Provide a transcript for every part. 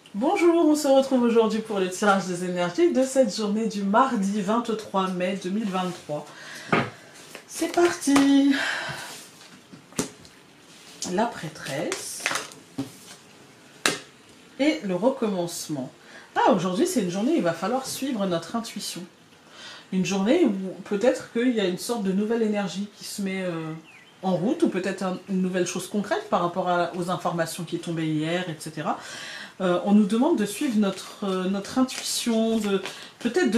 Bonjour, on se retrouve aujourd'hui pour le tirage des énergies de cette journée du mardi 23 mai 2023. C'est parti! La prêtresse et le recommencement. Ah, aujourd'hui c'est une journée où il va falloir suivre notre intuition. Une journée où peut-être qu'il y a une sorte de nouvelle énergie qui se met en route, ou peut-être une nouvelle chose concrète par rapport aux informations qui sont tombées hier, etc. On nous demande de suivre notre intuition, peut-être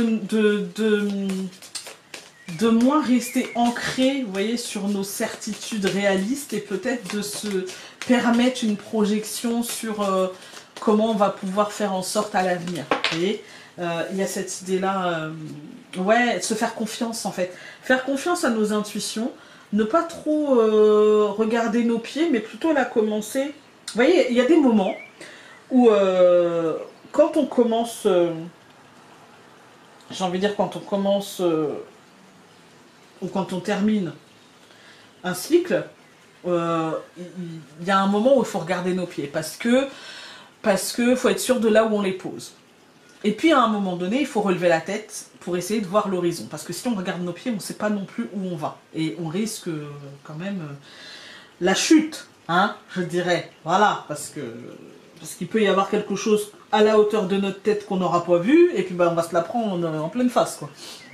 de moins rester ancré, vous voyez, sur nos certitudes réalistes, et peut-être de se permettre une projection sur comment on va pouvoir faire en sorte à l'avenir. Vous voyez, il y a cette idée-là, ouais, se faire confiance en fait. Faire confiance à nos intuitions, ne pas trop regarder nos pieds, mais plutôt la commencer. Vous voyez, il y a des moments où quand on commence, j'ai envie de dire quand on commence ou quand on termine un cycle, il y a un moment où il faut regarder nos pieds parce que faut être sûr de là où on les pose. Et puis à un moment donné, il faut relever la tête pour essayer de voir l'horizon. Parce que si on regarde nos pieds, on ne sait pas non plus où on va. Et on risque quand même la chute, hein, je dirais. Voilà, parce qu'il peut y avoir quelque chose à la hauteur de notre tête qu'on n'aura pas vu, et puis on va se la prendre en pleine face, quoi.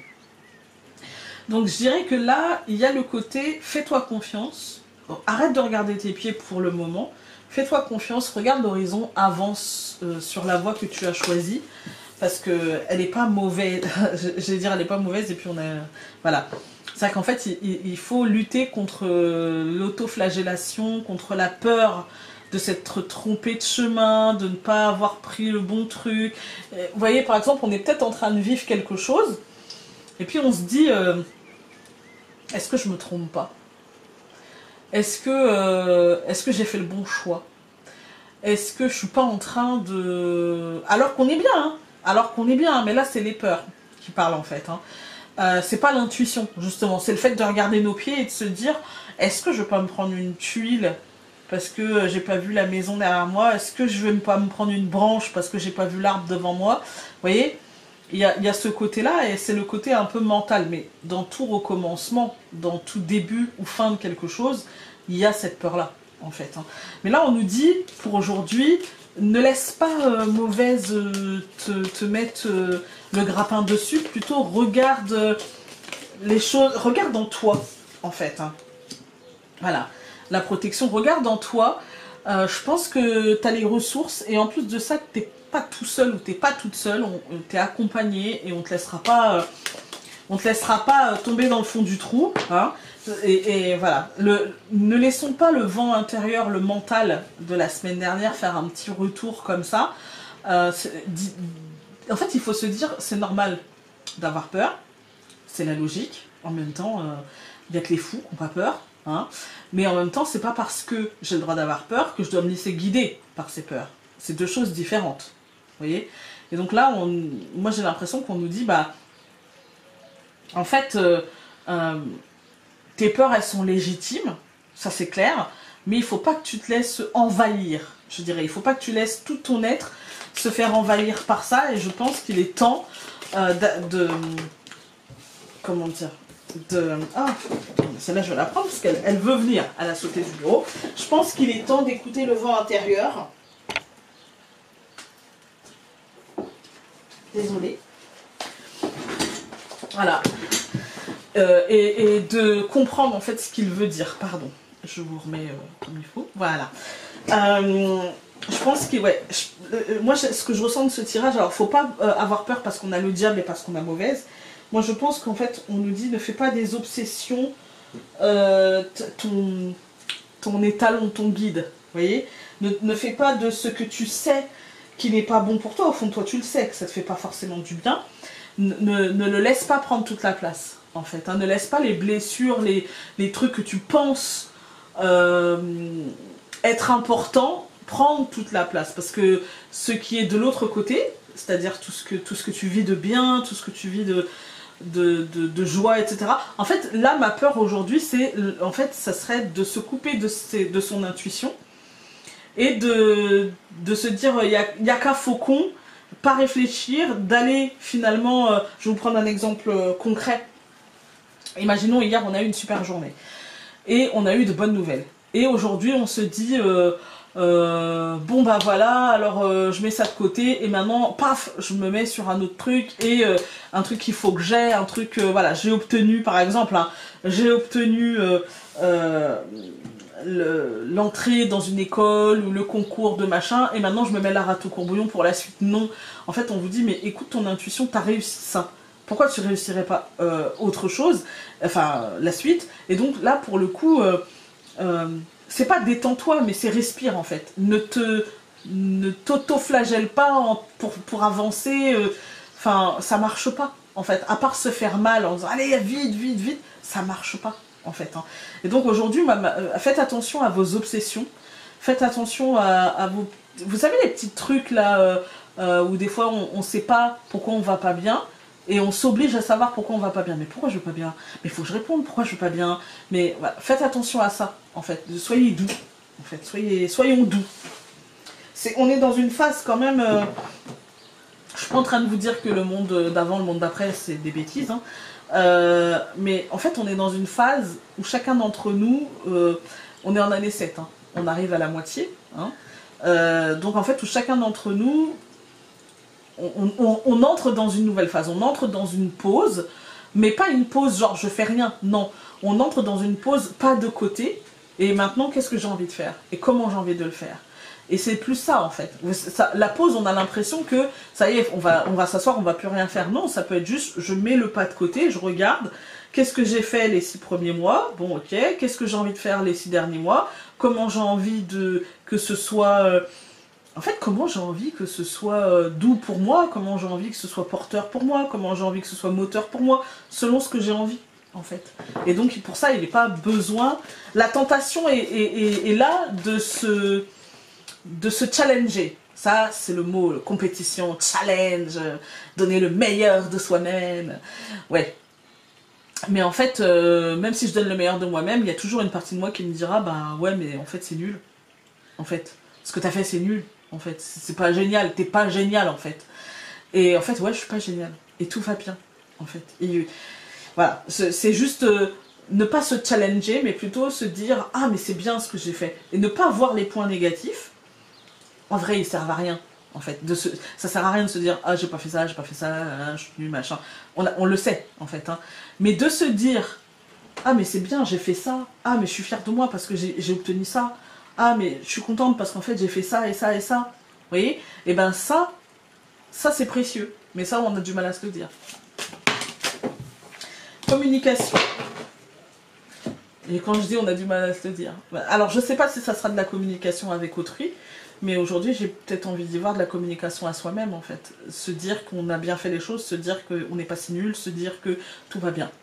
Donc je dirais que là, il y a le côté fais-toi confiance. Bon, arrête de regarder tes pieds pour le moment. Fais-toi confiance, regarde l'horizon, avance sur la voie que tu as choisie. Parce qu'elle n'est pas mauvaise. Je vais dire, elle n'est pas mauvaise, et puis on a... Voilà. C'est-à-dire qu'en fait, il faut lutter contre l'autoflagellation, contre la peur de s'être trompé de chemin, de ne pas avoir pris le bon truc. Vous voyez, par exemple, on est peut-être en train de vivre quelque chose, et puis on se dit, est-ce que je me trompe pas? Est-ce que j'ai fait le bon choix? Est-ce que je suis pas en train de... Alors qu'on est bien, hein, alors qu'on est bien, mais là c'est les peurs qui parlent en fait, hein. C'est pas l'intuition, justement, c'est le fait de regarder nos pieds et de se dire, est-ce que je vais pas me prendre une tuile parce que j'ai pas vu la maison derrière moi? Est-ce que je vais pas me prendre une branche parce que j'ai pas vu l'arbre devant moi? Vous voyez, il y a ce côté-là, et c'est le côté un peu mental, mais dans tout recommencement, dans tout début ou fin de quelque chose, il y a cette peur-là, en fait, hein. Mais là, on nous dit, pour aujourd'hui, ne laisse pas mauvaise te mettre le grappin dessus, plutôt regarde les choses, regarde en toi, en fait, hein. Voilà, la protection, regarde en toi. Je pense que tu as les ressources, et en plus de ça, tu n'es pas tout seul ou tu n'es pas toute seule, tu es accompagné, et on te laissera pas tomber dans le fond du trou, hein. Et voilà, ne laissons pas le vent intérieur, le mental de la semaine dernière faire un petit retour comme ça. En fait, il faut se dire, c'est normal d'avoir peur, c'est la logique. En même temps, il y a que les fous qui n'ont pas peur, hein. Mais en même temps, c'est pas parce que j'ai le droit d'avoir peur que je dois me laisser guider par ces peurs. C'est deux choses différentes, vous voyez. Et donc là, moi j'ai l'impression qu'on nous dit, bah, en fait, tes peurs, elles sont légitimes, ça c'est clair, mais il faut pas que tu te laisses envahir, je dirais. Il faut pas que tu laisses tout ton être se faire envahir par ça, et je pense qu'il est temps comment dire, ah, celle-là je vais la prendre parce qu'elle veut venir, elle a sauté du bureau. Je pense qu'il est temps d'écouter le vent intérieur. Désolée. Voilà. Et de comprendre en fait ce qu'il veut dire. Pardon, je vous remets comme il faut. Voilà. Je pense que, ouais, moi ce que je ressens de ce tirage, alors faut pas avoir peur parce qu'on a le diable et parce qu'on a mauvaise. Moi je pense qu'en fait on nous dit, ne fais pas des obsessions ton étalon, ton guide, vous voyez. Ne fais pas de ce que tu sais qui n'est pas bon pour toi, au fond de toi tu le sais que ça te fait pas forcément du bien. Ne le laisse pas prendre toute la place, en fait, hein. Ne laisse pas les blessures, les trucs que tu penses être importants prendre toute la place, parce que ce qui est de l'autre côté, c'est-à-dire tout ce que tu vis de bien, tout ce que tu vis de joie, etc. En fait, là, ma peur aujourd'hui, c'est, en fait, ça serait de se couper de son intuition et de se dire, il y a qu'à faucon, pas réfléchir, d'aller finalement, je vais vous prendre un exemple concret. Imaginons, hier, on a eu une super journée. Et on a eu de bonnes nouvelles. Et aujourd'hui, on se dit, bon bah voilà, alors je mets ça de côté, et maintenant, paf, je me mets sur un autre truc, et un truc qu'il faut que j'ai, un truc, voilà, j'ai obtenu, par exemple, hein, j'ai obtenu l'entrée dans une école, ou le concours de machin, et maintenant je me mets la rate au courbouillon pour la suite. Non, en fait, on vous dit, mais écoute ton intuition, t'as réussi ça. Pourquoi tu réussirais pas autre chose, enfin la suite. Et donc là pour le coup c'est pas détends-toi, mais c'est respire en fait. Ne t'auto-flagelle pas pour avancer, enfin ça marche pas en fait, à part se faire mal en disant allez vite vite vite, ça marche pas en fait, hein. Et donc aujourd'hui faites attention à vos obsessions, faites attention à vos, vous savez les petits trucs là où des fois on sait pas pourquoi on va pas bien. Et on s'oblige à savoir pourquoi on va pas bien. Mais pourquoi je vais pas bien? Mais il faut que je réponde, pourquoi je vais pas bien? Mais voilà, faites attention à ça, en fait. Soyez doux, en fait. Soyons doux. On est dans une phase quand même... je suis pas en train de vous dire que le monde d'avant, le monde d'après, c'est des bêtises. Hein. Mais en fait, on est dans une phase où chacun d'entre nous... on est en année 7. Hein. On arrive à la moitié. Hein. Donc en fait, où chacun d'entre nous... On entre dans une nouvelle phase, on entre dans une pause, mais pas une pause genre je fais rien, non. On entre dans une pause pas de côté, et maintenant qu'est-ce que j'ai envie de faire? Et comment j'ai envie de le faire? Et c'est plus ça en fait. La pause, on a l'impression que ça y est, on va s'asseoir, on va plus rien faire. Non, ça peut être juste, je mets le pas de côté, je regarde, qu'est-ce que j'ai fait les 6 premiers mois? Bon ok, qu'est-ce que j'ai envie de faire les 6 derniers mois? Comment j'ai envie que ce soit... En fait, comment j'ai envie que ce soit doux pour moi, comment j'ai envie que ce soit porteur pour moi, comment j'ai envie que ce soit moteur pour moi, selon ce que j'ai envie, en fait. Et donc, pour ça, il n'est pas besoin... La tentation est là de se challenger. Ça, c'est le mot, compétition, challenge, donner le meilleur de soi-même. Ouais. Mais en fait, même si je donne le meilleur de moi-même, il y a toujours une partie de moi qui me dira, bah ouais, mais en fait, c'est nul. En fait, ce que t'as fait, c'est nul. En fait, c'est pas génial, t'es pas génial en fait. Et en fait, ouais, je suis pas génial. Et tout va bien, en fait. Et voilà, c'est juste ne pas se challenger, mais plutôt se dire ah, mais c'est bien ce que j'ai fait. Et ne pas voir les points négatifs. En vrai, ils servent à rien, en fait. Ça sert à rien de se dire ah, j'ai pas fait ça, je suis nul, machin. On le sait, en fait. Hein. Mais de se dire ah, mais c'est bien, j'ai fait ça. Ah, mais je suis fière de moi parce que j'ai obtenu ça. Ah, mais je suis contente parce qu'en fait, j'ai fait ça et ça et ça. Vous voyez? Et ben ça c'est précieux. Mais ça, on a du mal à se le dire. Communication. Et quand je dis on a du mal à se le dire. Alors, je sais pas si ça sera de la communication avec autrui, mais aujourd'hui, j'ai peut-être envie d'y voir de la communication à soi-même, en fait. Se dire qu'on a bien fait les choses, se dire qu'on n'est pas si nul, se dire que tout va bien.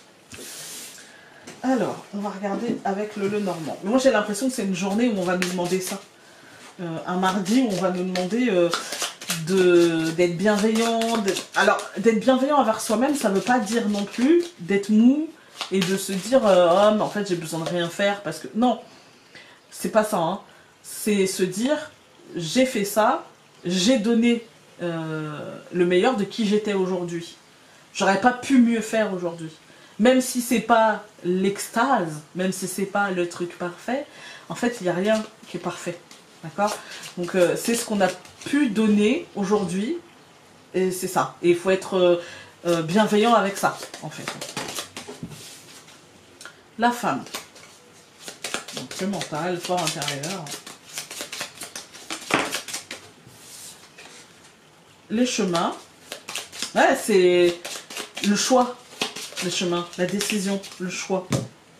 Alors, on va regarder avec le Lenormand. Mais moi, j'ai l'impression que c'est une journée où on va nous demander ça. Un mardi où on va nous demander d'être bienveillant. Alors, d'être bienveillant envers soi-même, ça ne veut pas dire non plus d'être mou et de se dire oh, mais en fait, j'ai besoin de rien faire parce que... Non, c'est pas ça. Hein. C'est se dire j'ai fait ça, j'ai donné le meilleur de qui j'étais aujourd'hui. J'aurais pas pu mieux faire aujourd'hui. Même si c'est pas l'extase, même si c'est pas le truc parfait, en fait, il n'y a rien qui est parfait. D'accord? Donc, c'est ce qu'on a pu donner aujourd'hui, et c'est ça. Et il faut être bienveillant avec ça, en fait. La femme. Donc, le mental, le fort intérieur. Les chemins. Ouais, c'est le choix. Les chemins, la décision, le choix.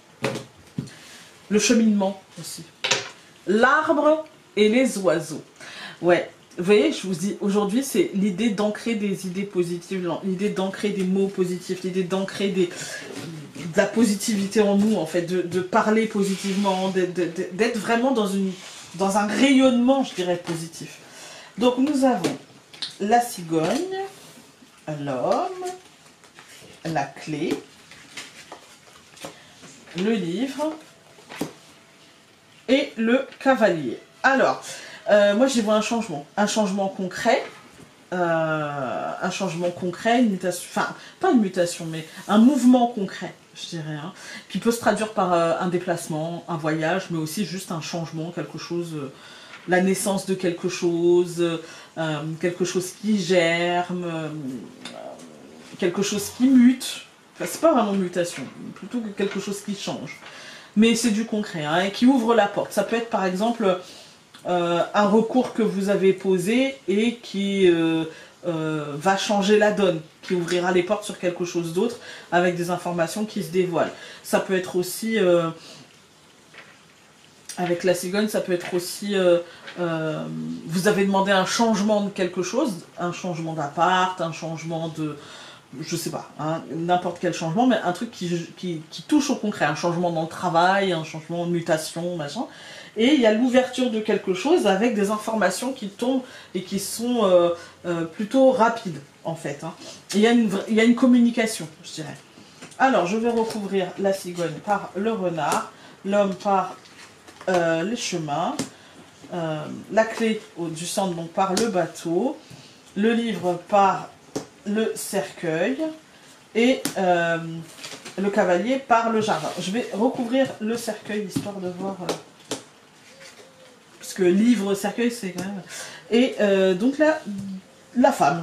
Le cheminement aussi. L'arbre et les oiseaux. Ouais, vous voyez, je vous dis, aujourd'hui, c'est l'idée d'ancrer des idées positives, l'idée d'ancrer des mots positifs, l'idée d'ancrer de la positivité en nous, en fait, de parler positivement, d'être vraiment dans un rayonnement, je dirais, positif. Donc, nous avons la cigogne, l'homme, la clé, le livre et le cavalier. Alors, moi j'y vois un changement concret. Un changement concret, une mutation, enfin pas une mutation mais un mouvement concret je dirais, hein, qui peut se traduire par un déplacement, un voyage, mais aussi juste un changement, quelque chose, la naissance de quelque chose qui germe, quelque chose qui mute. Enfin, c'est pas vraiment mutation, plutôt que quelque chose qui change. Mais c'est du concret, hein, et qui ouvre la porte. Ça peut être par exemple un recours que vous avez posé et qui va changer la donne, qui ouvrira les portes sur quelque chose d'autre avec des informations qui se dévoilent. Ça peut être aussi, avec la cigogne, ça peut être aussi, vous avez demandé un changement de quelque chose, un changement d'appart, un changement de... je sais pas, hein, n'importe quel changement, mais un truc qui touche au concret, un changement dans le travail, un changement de mutation, machin. Et il y a l'ouverture de quelque chose avec des informations qui tombent et qui sont plutôt rapides, en fait. Hein. Il y a une communication, je dirais. Alors, je vais recouvrir la cigogne par le renard, l'homme par les chemins, la clé du centre donc par le bateau, le livre par le cercueil et le cavalier par le jardin. Je vais recouvrir le cercueil histoire de voir... parce que livre, cercueil, c'est quand même... Et donc là, la femme.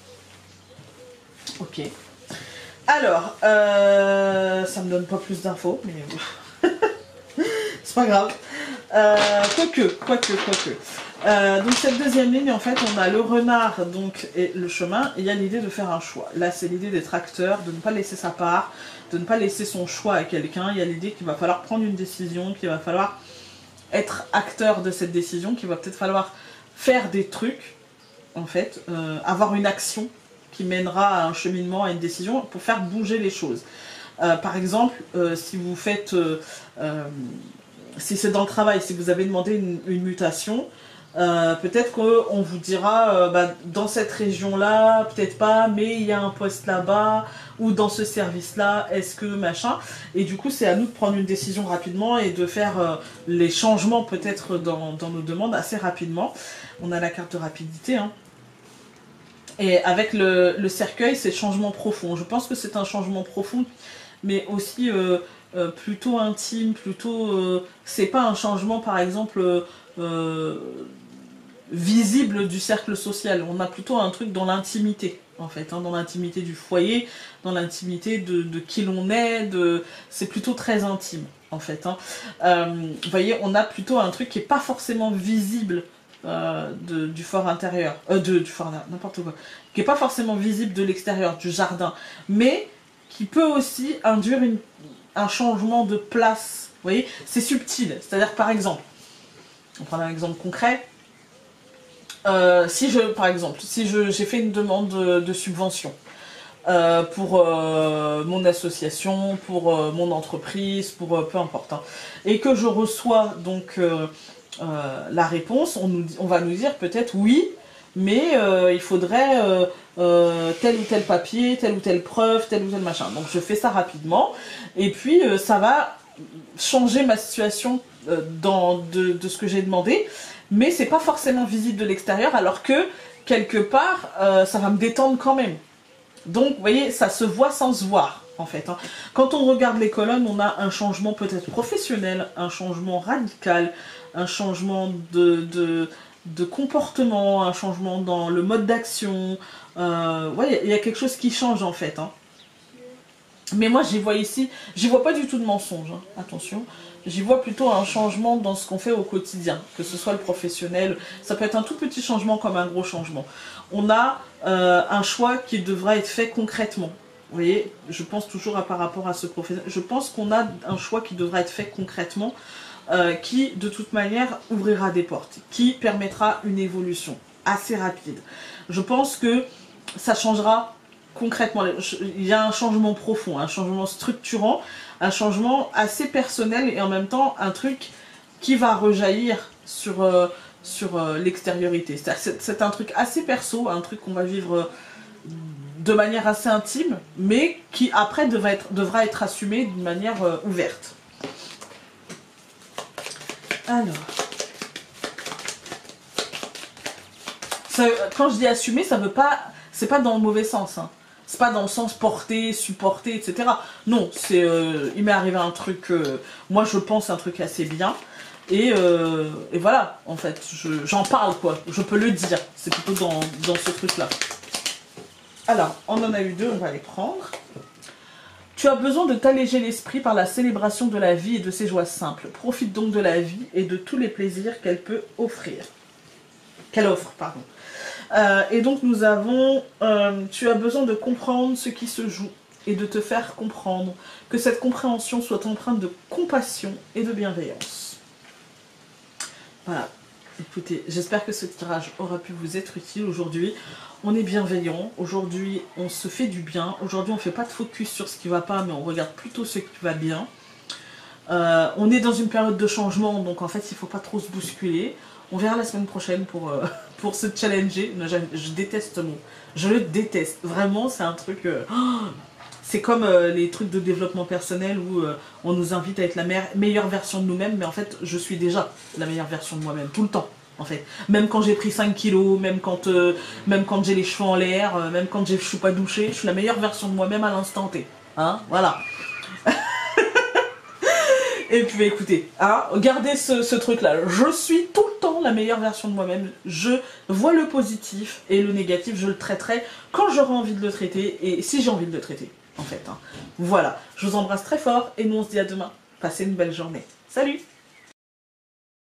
Ok. Alors, ça me donne pas plus d'infos, mais... c'est pas grave. Quoique. Donc cette deuxième ligne, en fait, on a le renard donc, et le chemin, et il y a l'idée de faire un choix. Là, c'est l'idée d'être acteur, de ne pas laisser sa part, de ne pas laisser son choix à quelqu'un. Il y a l'idée qu'il va falloir prendre une décision, qu'il va falloir être acteur de cette décision, qu'il va peut-être falloir faire des trucs, en fait, avoir une action qui mènera à un cheminement, à une décision, pour faire bouger les choses. Par exemple, si vous faites... si c'est dans le travail, si vous avez demandé une mutation, peut-être qu'on vous dira dans cette région-là, peut-être pas, mais il y a un poste là-bas, ou dans ce service-là, est-ce que machin. Et du coup, c'est à nous de prendre une décision rapidement et de faire les changements peut-être dans nos demandes assez rapidement. On a la carte de rapidité, hein. Et avec le cercueil, c'est changement profond. Je pense que c'est un changement profond, mais aussi plutôt intime, plutôt... c'est pas un changement, par exemple... visible du cercle social. On a plutôt un truc dans l'intimité, en fait, hein, dans l'intimité du foyer, dans l'intimité de qui l'on est, c'est plutôt très intime, en fait. Hein. Vous voyez, on a plutôt un truc qui n'est pas forcément visible du fort intérieur, du fort n'importe quoi, qui n'est pas forcément visible de l'extérieur, du jardin, mais qui peut aussi induire un changement de place. Vous voyez, c'est subtil. C'est-à-dire, par exemple, on prend un exemple concret. Par exemple, si j'ai fait une demande de subvention pour mon association, pour mon entreprise, pour peu importe, hein, et que je reçois donc la réponse, on va nous dire peut-être oui, mais il faudrait tel ou tel papier, telle ou telle preuve, tel ou tel machin. Donc je fais ça rapidement, et puis ça va changer ma situation de ce que j'ai demandé, mais c'est pas forcément visible de l'extérieur, alors que quelque part ça va me détendre quand même. Donc vous voyez, ça se voit sans se voir en fait. Hein. Quand on regarde les colonnes, on a un changement peut-être professionnel, un changement radical, un changement de comportement, un changement dans le mode d'action. Ouais, il y a quelque chose qui change en fait. Hein. Mais moi j'y vois ici, j'y vois pas du tout de mensonge, hein, attention. J'y vois plutôt un changement dans ce qu'on fait au quotidien, que ce soit le professionnel, ça peut être un tout petit changement comme un gros changement. On a un choix qui devra être fait concrètement. Vous voyez, je pense toujours par rapport à ce professionnel, je pense qu'on a un choix qui devra être fait concrètement, qui de toute manière ouvrira des portes, qui permettra une évolution assez rapide. Je pense que ça changera concrètement, il y a un changement profond, un changement structurant, un changement assez personnel et en même temps un truc qui va rejaillir sur l'extériorité. C'est un truc assez perso, un truc qu'on va vivre de manière assez intime, mais qui après devra être assumé d'une manière ouverte. Alors, Quand je dis assumer, ça veut pas, c'est pas dans le mauvais sens, hein. C'est pas dans le sens porter, supporter, etc. Non, c'est, il m'est arrivé un truc, moi je pense un truc assez bien. Et voilà, en fait, j'en parle, quoi. Je peux le dire. C'est plutôt dans ce truc-là. Alors, on en a eu deux, on va les prendre. Tu as besoin de t'alléger l'esprit par la célébration de la vie et de ses joies simples. Profite donc de la vie et de tous les plaisirs qu'elle peut offrir. Qu'elle offre, pardon. Et donc nous avons, tu as besoin de comprendre ce qui se joue et de te faire comprendre, que cette compréhension soit empreinte de compassion et de bienveillance. Voilà, écoutez, j'espère que ce tirage aura pu vous être utile aujourd'hui. On est bienveillant, aujourd'hui on se fait du bien, aujourd'hui on ne fait pas de focus sur ce qui ne va pas, mais on regarde plutôt ce qui va bien. On est dans une période de changement, donc en fait il ne faut pas trop se bousculer. On verra la semaine prochaine pour se challenger. Je déteste ce mot. Je le déteste. Vraiment, c'est un truc... c'est comme les trucs de développement personnel où on nous invite à être la meilleure version de nous-mêmes. Mais en fait, je suis déjà la meilleure version de moi-même. Tout le temps, en fait. Même quand j'ai pris 5 kilos, même quand j'ai les cheveux en l'air, même quand je ne suis pas douchée, je suis la meilleure version de moi-même à l'instant T. Hein, voilà. Et puis écoutez, hein, gardez ce truc-là. Je suis tout le temps la meilleure version de moi-même. Je vois le positif et le négatif, je le traiterai quand j'aurai envie de le traiter et si j'ai envie de le traiter, en fait. Hein. Voilà, je vous embrasse très fort et nous on se dit à demain. Passez une belle journée. Salut!